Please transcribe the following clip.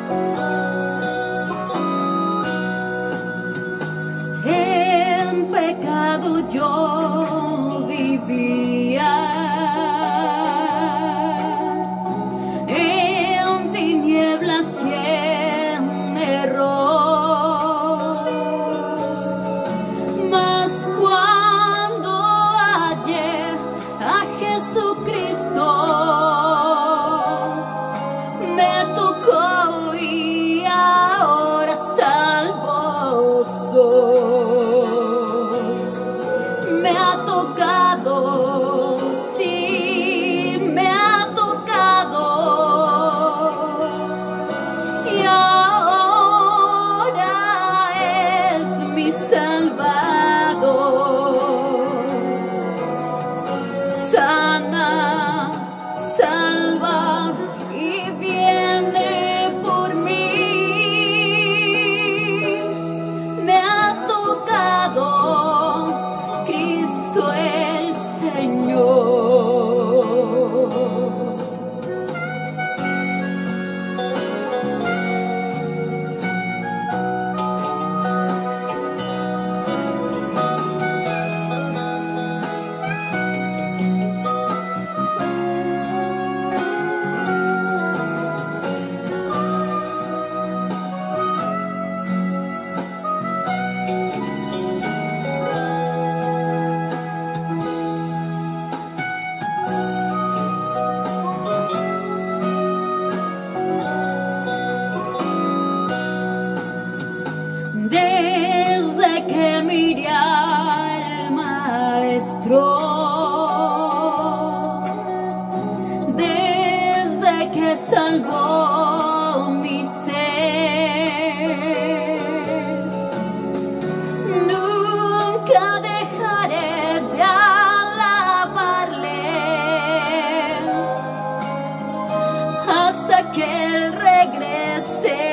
En pecado yo vivía, en tinieblas quien erró, mas cuando hallé a Jesucristo me tocó y ahora salvo soy. Me ha tocado, sí, me ha tocado, y ahora es mi Salvador. Sana, salva y viene por mí. Me ha tocado Cristo el Señor. Desde que miré al Maestro, desde que salvó mi ser, nunca dejaré de alabarle hasta que Él regrese